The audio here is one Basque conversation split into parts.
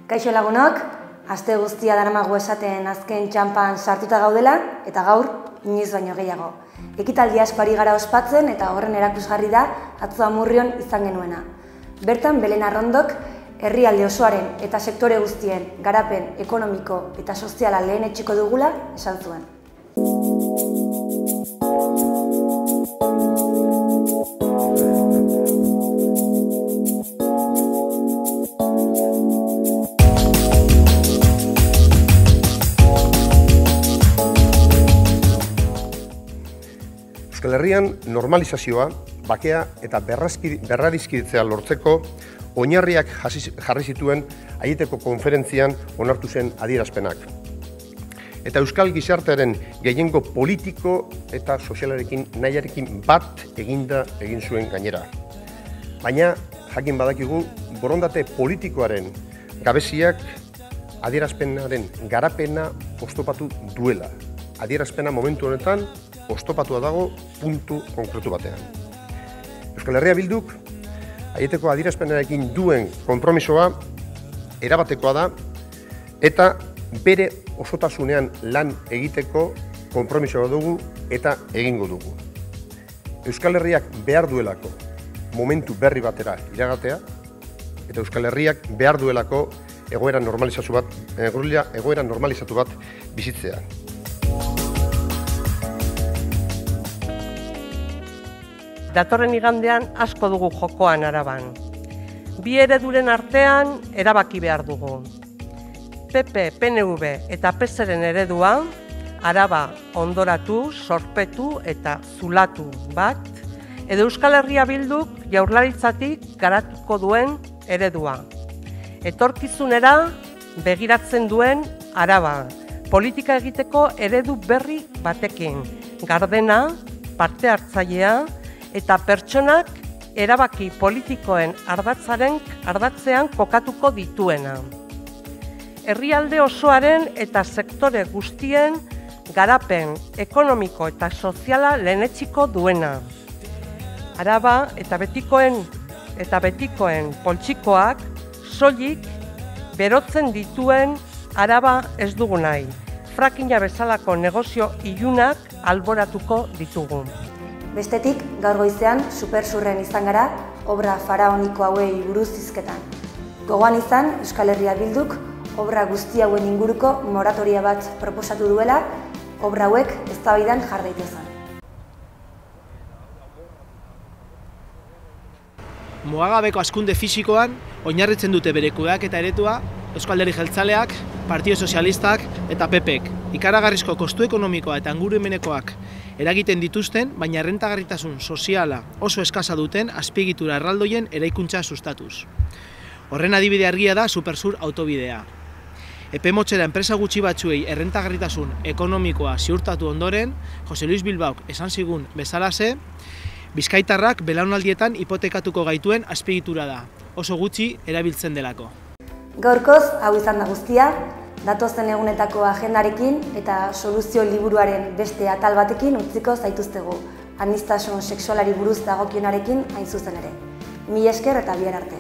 Kaixo lagunok, aste guztia daramago esaten azken txanpan sartuta gaudela eta gaur inoiz baino gehiago. Ekitaldi asko ari gara ospatzen eta horren erakusgarri da atzo Amurrion izan genuena. Bertan Belen Arrondok herrialde osoaren eta sektore guztien garapen ekonomiko eta soziala lehenetsiko dugula esan zuen. Euskal Herrian normalizazioa, bakea eta berradizkidetzea lortzeko oinarriak jarri zituen Aieteko konferentzian onartu zen adierazpenak. Eta Euskal gizartearen gehiengo politiko eta sozialarekin nahiarekin bat egin zuen gainera. Baina jakin badakigu borondate politikoaren gabeziak adierazpenaren garapena oztopatu duela. Adierazpena momentu honetan oztopatua dago puntu konkretu batean. Euskal Herria Bilduk Aieteko adierazpenarekin duen konpromisoa erabatekoa da eta bere osotasunean lan egiteko konpromisoa dugu eta egingo dugu. Euskal Herriak behar duelako momentu berri batera iragatea eta Euskal Herriak behar duelako egoera normalizatu bat bizitzea. Datorren igandean asko dugu jokoan Araban. Bi ereduren artean erabaki behar dugu. PP, PNV eta PSren eredua, Araba ondoratu, sorpetu eta zulatu bat, edo Euskal Herria Bilduk Jaurlaritzatik garatuko duen eredua. Etorkizunera begiratzen duen Araba, politika egiteko eredu berri batekin, gardena, parte hartzailea, eta pertsonak erabaki politikoen ardatzean kokatuko dituena. Herrialde osoaren eta sektore guztien garapen ekonomiko eta soziala lehenetsiko duena. Araba eta betikoen poltsikoak soilik berotzen dituen Araba ez dugu nahi. Frackinga bezalako negozio ilunak alboratuko ditugu. Bestetik, gaur goizean supersurren izan gara obra faraoniko hauei buruz hizketan. Gogoan izan, Euskal Herria Bilduk obra guzti hauen inguruko moratoria bat proposatu duela, obra hauek eztabaidan jar daitezen. Mugagabeko hazkunde fisikoan oinarritzen dute bere kudeaketa eredua Euskal Alderdi Jeltzaleak, Partido Sozialistak eta PPek. Ikaragarrizko kostu ekonomikoa eta ingurumenekoak eragiten dituzten, baina errentagarritasun soziala oso eskasa duten azpiegitura erraldoien eraikuntza sustatuz. Horren adibide argia da Supersur autobidea. Epe motzera enpresa gutxi batzuei errentagarritasun ekonomikoa ziurtatu ondoren, Jose Luis Bilbaok esan zigun bezalase, Bizkaitarrak belaunaldietan hipotekatuko gaituen azpiegitura da, oso gutxi erabiltzen delako. Gaurkoz, hau izan da guztia, datozen egunetako agendarekin eta soluzio liburuaren beste atal batekin utziko zaituztegu, aniztasun sexualari buruz dagokionarekin hain zuzen ere. Mila esker eta bihar arte.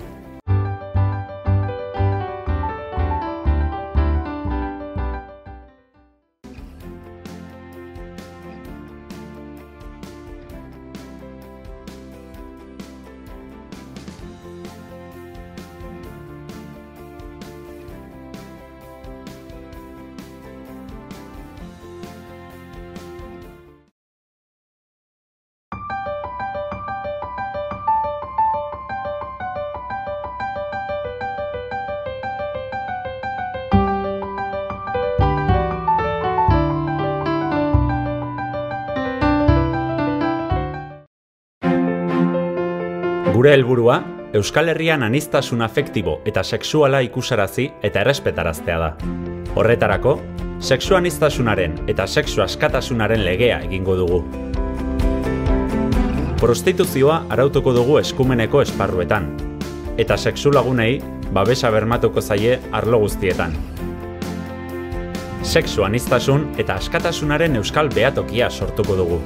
Gure helburua, Euskal Herrian aniztasun afektibo eta sexuala ikusarazi eta errespetaraztea da. Horretarako, sexu aniztasunaren eta sexu askatasunaren legea egingo dugu. Prostituzioa arautuko dugu eskumeneko esparruetan, eta sexu lagunei babesa bermatuko zaie arlo guztietan. Sexu aniztasun eta askatasunaren euskal behatokia sortuko dugu.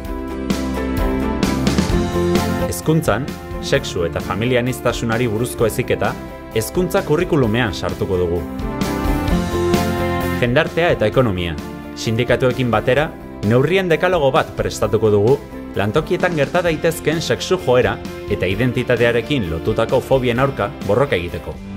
Hezkuntzan, sexu eta familia aniztasunari buruzko heziketa hezkuntza kurrikulumean sartuko dugu. Jendartea eta ekonomia, sindikatuekin batera, neurrien dekalogo bat prestatuko dugu, lantokietan gerta daitezkeen sexu joera eta identitatearekin lotutako fobien aurka borroka egiteko.